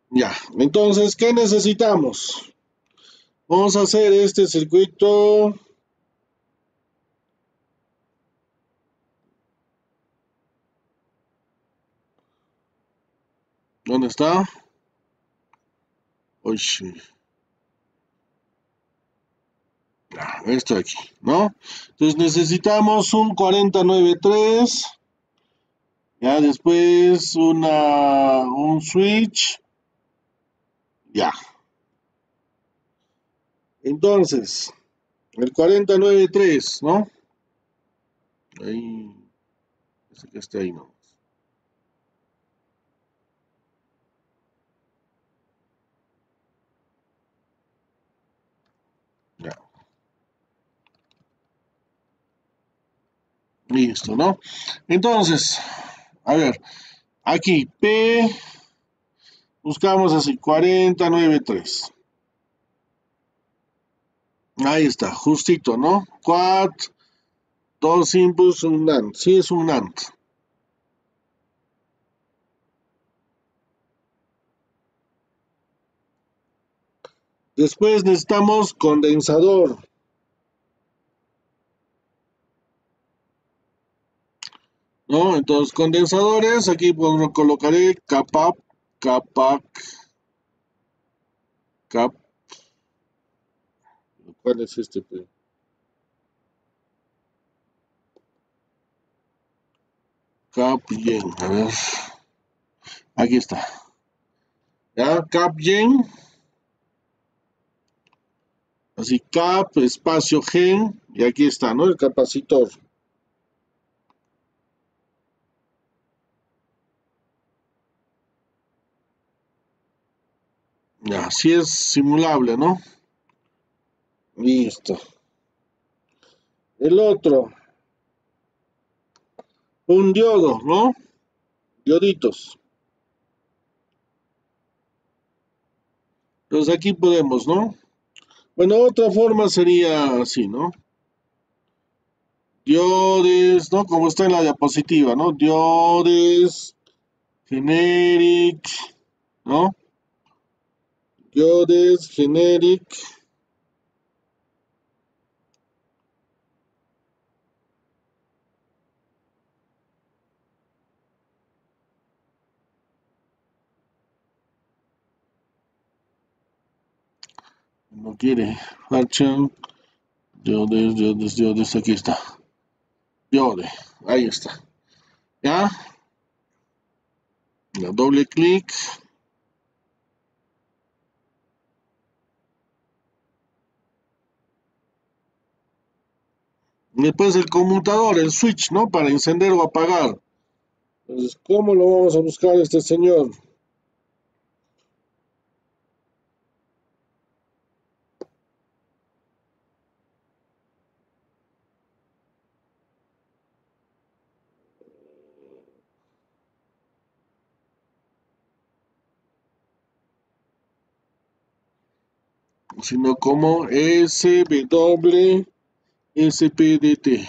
Ya, entonces, ¿qué necesitamos? Vamos a hacer este circuito. ¿Dónde está? Uy, sí, esto aquí, ¿no? Entonces necesitamos un 4093, ya después un switch, ya. Entonces, el 4093, ¿no? Ahí, ese que está ahí, ¿no? Ya, listo, ¿no? Entonces, a ver, aquí P, buscamos así, 4093. Ahí está, justito, ¿no? Quad, dos inputs, un NAND. Sí, es un NAND. Después necesitamos condensador, ¿no? Entonces, condensadores, aquí colocaré CAPAP, CAPAC, CAP. ¿Cuál es este? Pues? CAPGEN, a ver, aquí está. ¿Ya? CAPGEN, así CAP, espacio GEN, y aquí está, ¿no? El capacitor. Ya, así es simulable, ¿no? Listo. El otro, un diodo, ¿no? Dioditos. Entonces aquí podemos, ¿no? Bueno, otra forma sería así, ¿no? Diodes, ¿no? Como está en la diapositiva, ¿no? Diodes, generic, ¿no? Diodes, generic. No quiere. Function, diodes, diodes, diodes, aquí está. Diode, ahí está. ¿Ya? La doble clic. Después el conmutador, el switch, ¿no? Para encender o apagar. Entonces, ¿cómo lo vamos a buscar este señor? Sino como SWSPDT.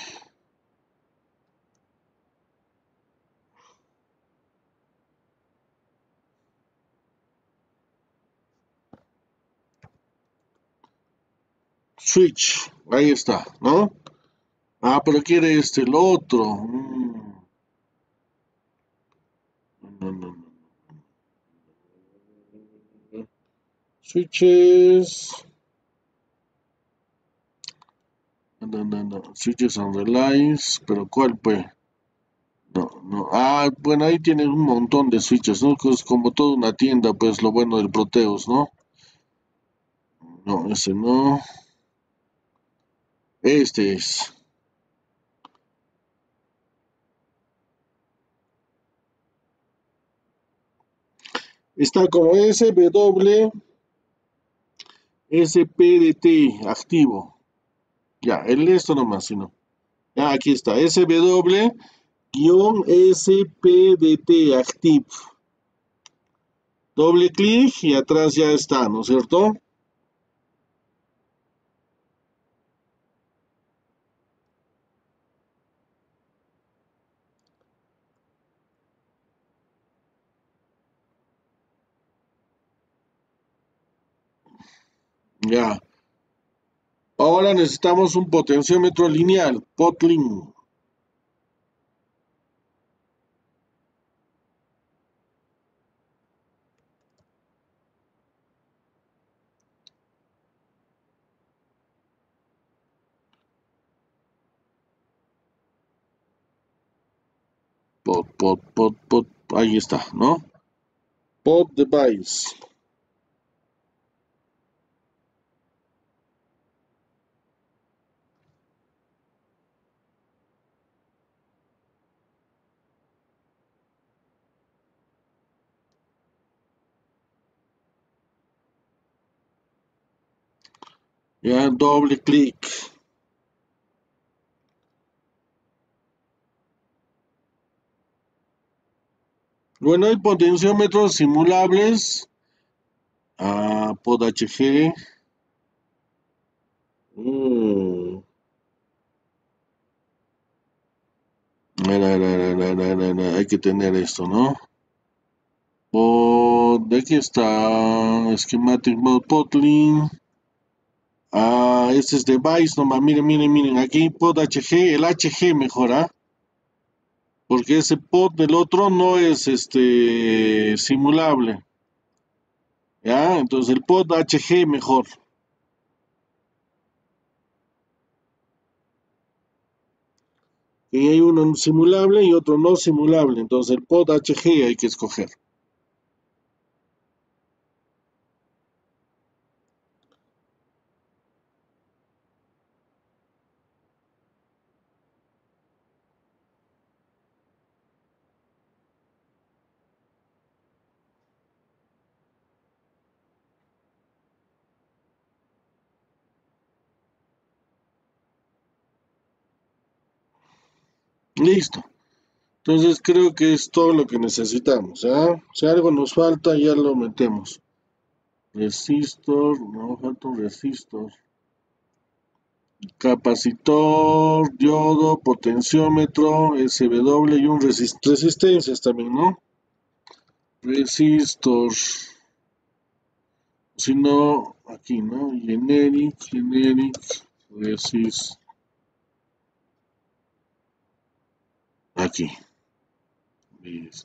Switch, ahí está, ¿no? Ah, pero quiere el otro. No, no, no. Switches. No, no, no. Switches on relays. Pero ¿cuál pues? No, no. Ah, bueno, ahí tienes un montón de switches, ¿no? Que es como toda una tienda, pues lo bueno del Proteus, ¿no? No, ese no. Este es. Está como SWSPDT activo. Ya, el esto nomás, si no. Ya, aquí está. SW-SPDT active. Doble clic y atrás ya está, ¿no es cierto? Ya. Ahora necesitamos un potenciómetro lineal, Potlin. Pot. Ahí está, ¿no? Pot device. Ya, doble clic. Bueno, hay potenciómetros simulables. Pod HG. Mm, hay que tener esto, ¿no? ¿De qué está? Schematic Mode Potlin. Este es device nomás. Miren. Aquí pod HG, el HG mejora. Porque ese pod del otro no es simulable. ¿Ya? Entonces el pod HG mejor. Y hay uno simulable y otro no simulable. Entonces el pod HG hay que escoger. Listo. Entonces creo que es todo lo que necesitamos. ¿Ya? Si algo nos falta, ya lo metemos. Resistor, no falta un resistor. Capacitor, diodo, potenciómetro, SW y un resistencias también, ¿no? Resistor. Si no, aquí, ¿no? Generic, resist. Aquí. Listo.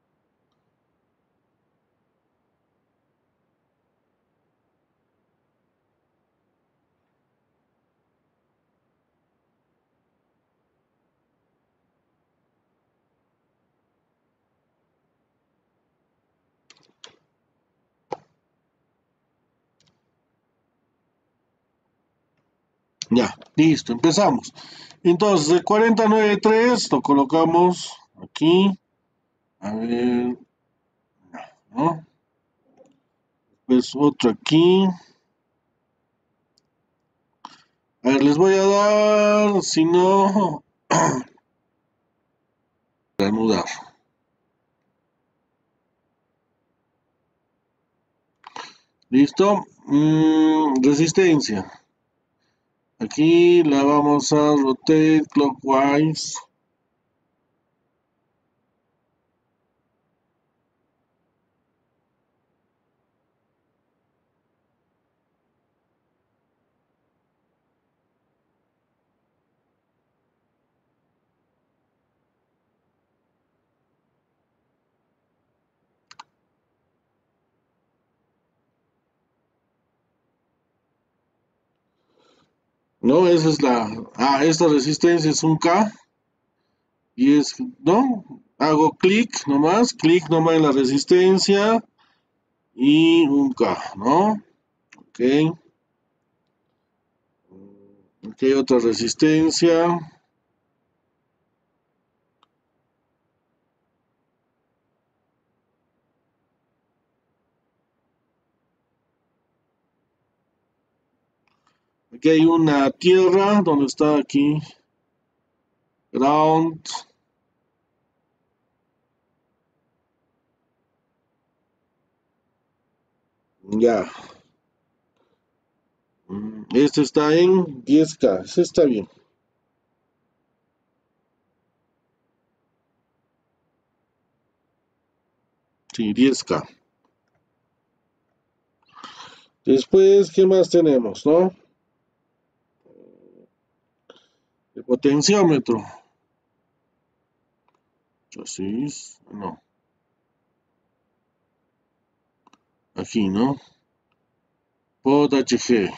Ya, listo, empezamos. Entonces, el 4093 lo colocamos aquí. A ver, ¿no? Pues otro aquí. A ver, les voy a dar, si no, reanudar. ¿Listo? Resistencia. Aquí la vamos a rotate clockwise. No, esa es la. Esta resistencia es un K. Y es, ¿no? Hago clic nomás en la resistencia y un K, ¿no? Ok. Ok, otra resistencia. Aquí hay una tierra, donde está aquí? Ground. Ya. Este está en 10K. Ese está bien. Sí, 10K. Después, ¿qué más tenemos, no? El potenciómetro. Chasis, no. Aquí, ¿no? Pod HG.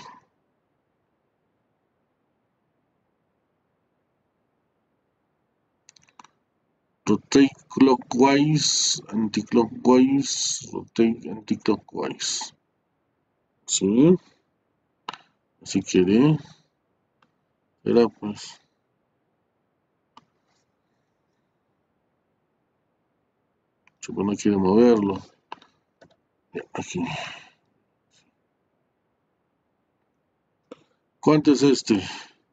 Rotate clockwise, anticlockwise, rotate anticlockwise. Sí, si quiere. Era pues. Chupa no quiere moverlo. Aquí. ¿Cuánto es este?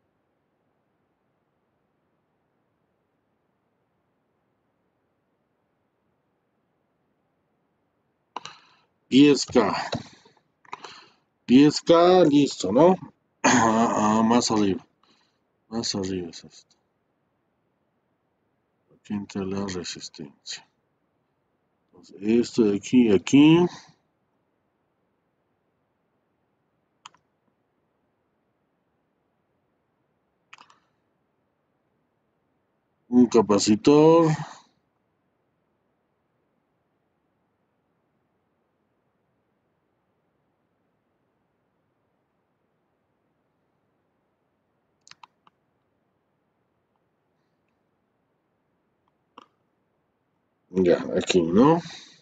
$10K. 10K, listo, ¿no? Más arriba. Más arriba es esto. Aquí entra la resistencia. Entonces, esto de aquí a aquí. Un capacitor. Ya, aquí, ¿no?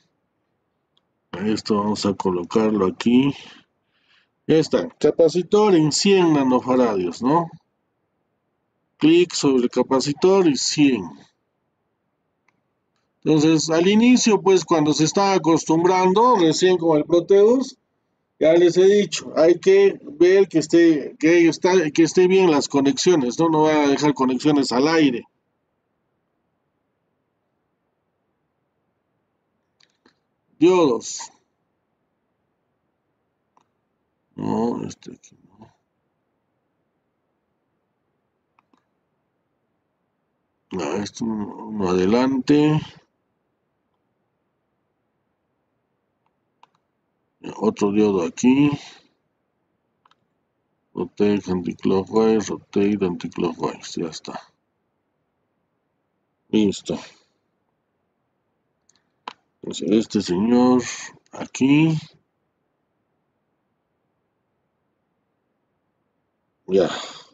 Esto vamos a colocarlo aquí. Ya está, capacitor en 100 nanofaradios, ¿no? Clic sobre el capacitor y 100. Entonces, al inicio, pues cuando se está acostumbrando, recién con el Proteus, ya les he dicho, hay que ver que esté bien las conexiones, ¿no? No va a dejar conexiones al aire. Diodos. No, este aquí no. Esto uno adelante. Otro diodo aquí. Rotate anticlockwise, rotate anticlockwise. Ya está. Listo. Entonces, este señor aquí. Ya.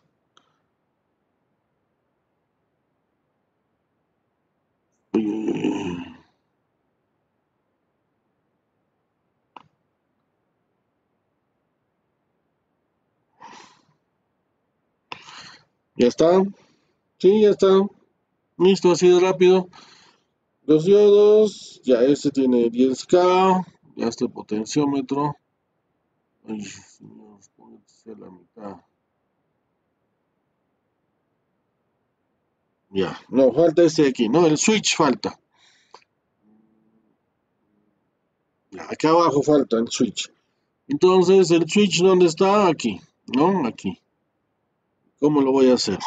Ya está. Sí, ya está. Listo, así de rápido. Los diodos, ya este tiene 10K. Ya este potenciómetro. Ay, señor, póngase a la mitad. Ya, no, falta este de aquí, ¿no? El switch falta. Ya, acá abajo falta el switch. Entonces, ¿el switch dónde está? Aquí, ¿no? Aquí. ¿Cómo lo voy a hacer?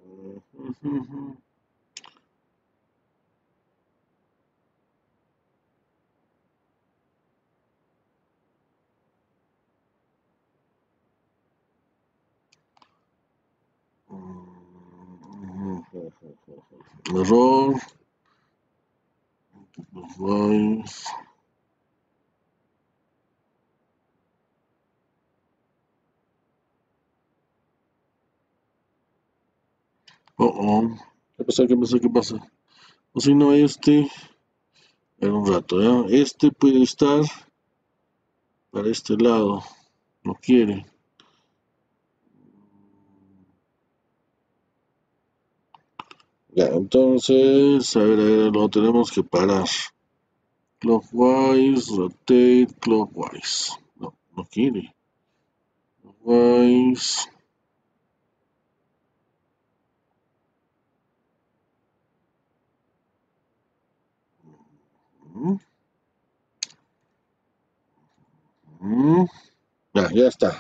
Error. Oh, oh. ¿Qué pasa? ¿Qué pasa? ¿Qué pasa? O si no, este. En un rato, ¿ya? Este puede estar para este lado. No quiere. Ya, entonces, a ver, lo tenemos que parar. Clockwise, rotate, clockwise. No, no quiere. Clockwise. Mm, Ya, ya está.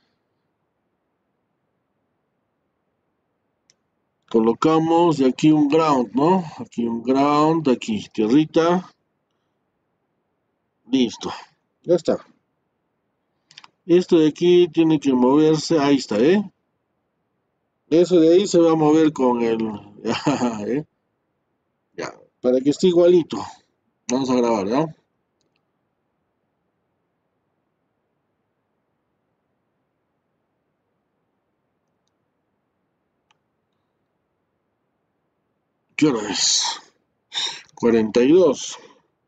Colocamos y aquí un ground, ¿no? Aquí un ground, aquí tierrita. Listo. Ya está. Esto de aquí tiene que moverse, ahí está, ¿eh? Eso de ahí se va a mover con el... ¿eh? Ya, para que esté igualito. Vamos a grabar, ¿ya? ¿Qué hora es? 42.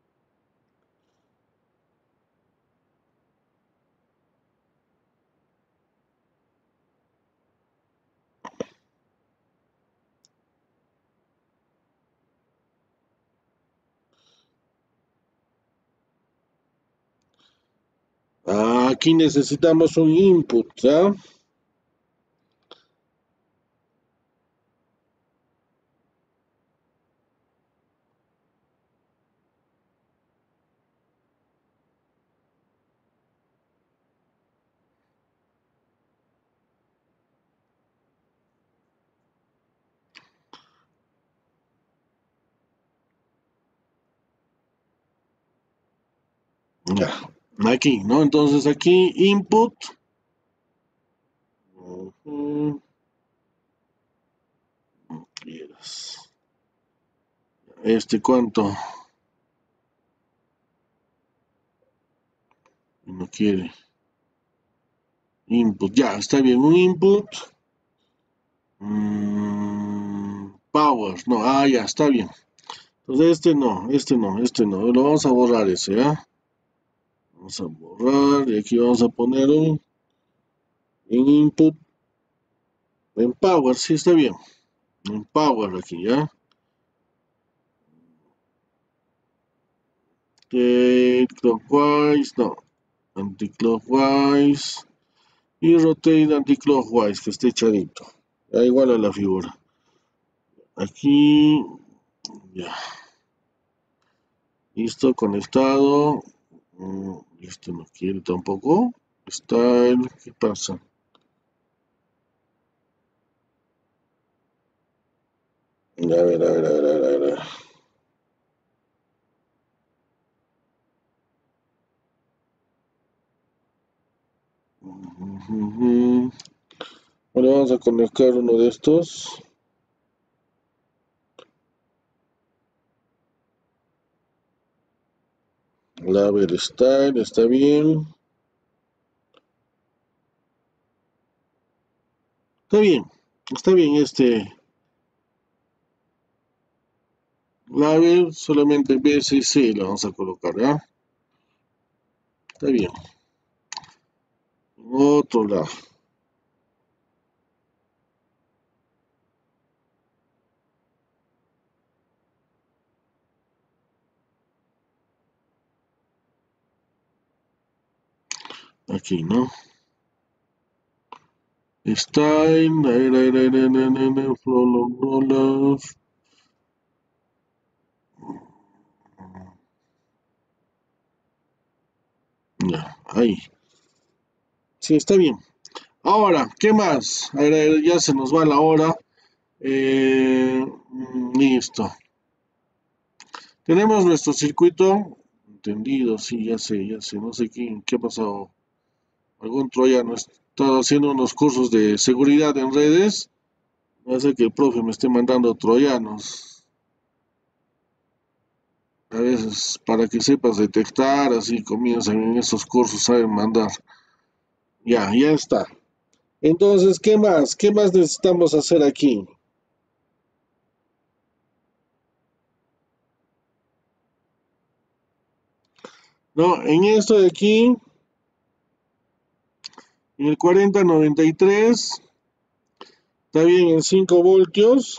Aquí necesitamos un input, ¿ya? Ya, aquí, ¿no? Entonces aquí input. Ujú, quieras. ¿Cuánto? No quiere. Input, ya, está bien. Un input. Power, no, ya, está bien. Entonces este no. Lo vamos a borrar ese, ¿ya? Vamos a borrar y aquí vamos a poner un en input, en power, sí, está bien. En power aquí, ¿ya? Clockwise, no. Anticlockwise. Y rotate anticlockwise, que esté echadito. Da igual a la figura. Aquí, ya. Listo, conectado. Esto no quiere tampoco. Style, ¿qué pasa? A ver, a ver, a ver, a ver, a ver. Ujú. Ahora vamos a conectar uno de estos. A ver, style, está bien. Está bien, está bien label, solamente BSC lo vamos a colocar, ¿ya? Está bien. Otro lado. Aquí, ¿no? Style, flow rollers. Ya, ahí. Sí, está bien. Ahora, ¿qué más? A ver, ya se nos va la hora. Listo. Tenemos nuestro circuito. Entendido, sí, ya sé. No sé qué ha pasado. Algún troyano está haciendo unos cursos de seguridad en redes. Me hace que el profe me esté mandando troyanos. A veces, para que sepas detectar, así comienzan en esos cursos, saben mandar. Ya está. Entonces, ¿qué más? ¿Qué más necesitamos hacer aquí? No, en esto de aquí, en el 4093, está bien en 5 voltios.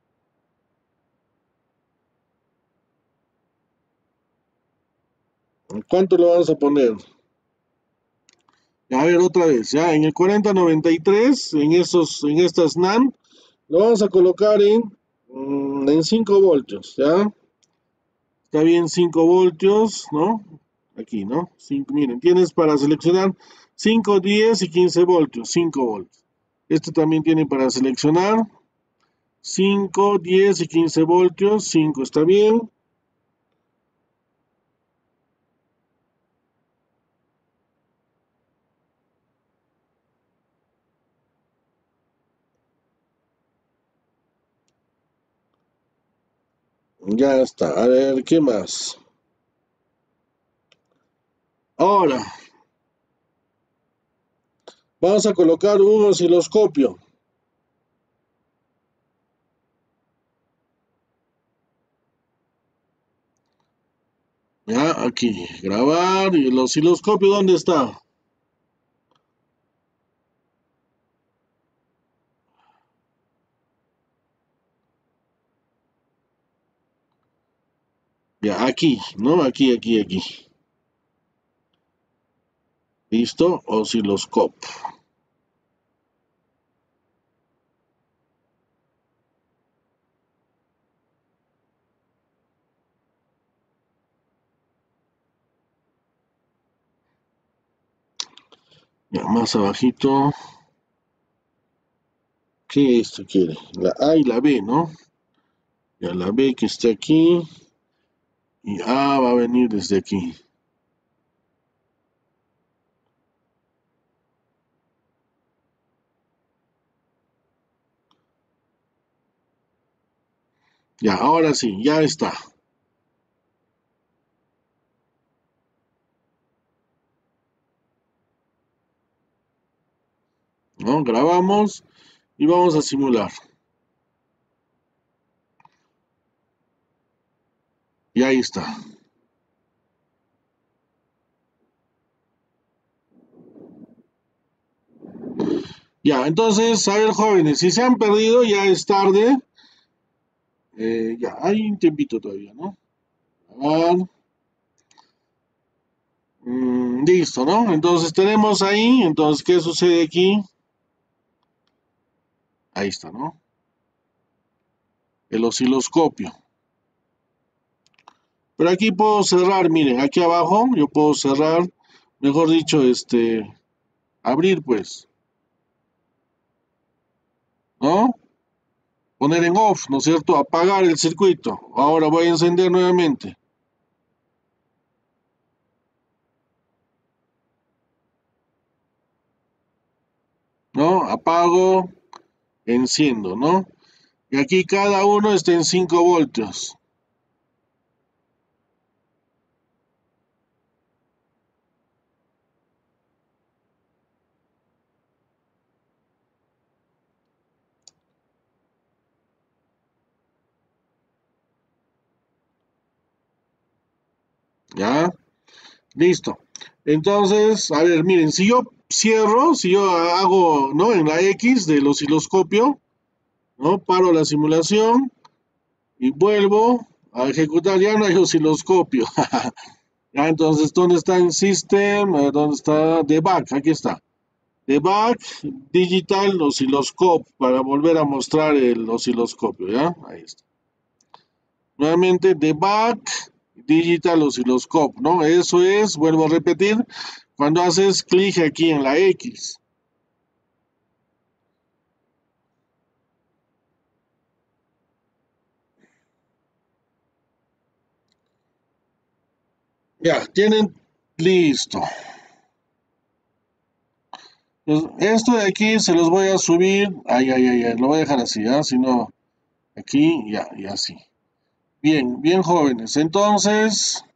¿Cuánto lo vamos a poner? A ver, otra vez, ya, en el 4093, en estas NAND, lo vamos a colocar en 5 voltios, ¿ya? Está bien 5 voltios, ¿no? Aquí, ¿no? Miren, tienes para seleccionar 5, 10 y 15 voltios, 5 voltios. Este también tiene para seleccionar 5, 10 y 15 voltios, 5 está bien. Ya está. A ver, ¿qué más? Ahora, vamos a colocar un osciloscopio. Ya, aquí, grabar. ¿Y el osciloscopio dónde está? Ya, aquí, ¿no? Aquí. Listo, osciloscopio. Ya, más abajito. ¿Qué esto quiere? La A y la B, ¿no? Ya la B que está aquí. Y A va a venir desde aquí. Ya, ahora sí, ya está. ¿No? Grabamos y vamos a simular. Y ahí está. Ya, entonces, a ver, jóvenes, si se han perdido, ya es tarde. Ya, hay un tiempito todavía, ¿no? Ah, listo, ¿no? Entonces tenemos ahí, entonces, ¿qué sucede aquí? Ahí está, ¿no? El osciloscopio. Pero aquí puedo cerrar, miren, aquí abajo yo puedo cerrar, mejor dicho, abrir pues, ¿no? Poner en off, ¿no es cierto? Apagar el circuito. Ahora voy a encender nuevamente, ¿no? Apago, enciendo, ¿no? Y aquí cada uno está en 5 voltios. ¿Ya? Listo. Entonces, a ver, miren, si yo cierro, si yo hago, ¿no? En la X del osciloscopio, ¿no? Paro la simulación y vuelvo a ejecutar, ya no hay osciloscopio. Ya, entonces, ¿dónde está el system? ¿Dónde está debug? Aquí está. Debug Digital Oscilloscope para volver a mostrar el osciloscopio, ¿ya? Ahí está. Nuevamente, Debug Digital Oscilloscope, ¿no? Eso es, vuelvo a repetir, cuando haces clic aquí en la X. Ya, tienen listo. Pues esto de aquí se los voy a subir. Ay, lo voy a dejar así, ¿ya? Si no, aquí, ya, y así. Bien, bien jóvenes. Entonces,